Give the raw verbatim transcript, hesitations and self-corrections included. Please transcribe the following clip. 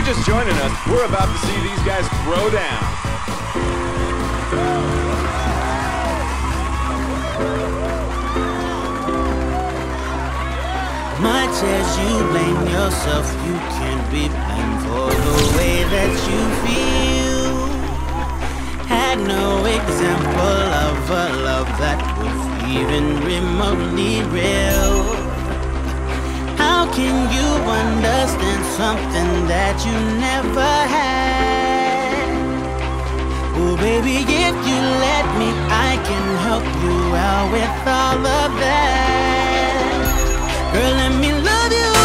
just joining us, we're about to see these guys throw down. Much as you blame yourself, you can't be blamed for the way that you feel. Had no example of a love that was even remotely real. How can you understand something that you never had? Oh baby, if you let me, I can help you out with all of that. Girl, let me love you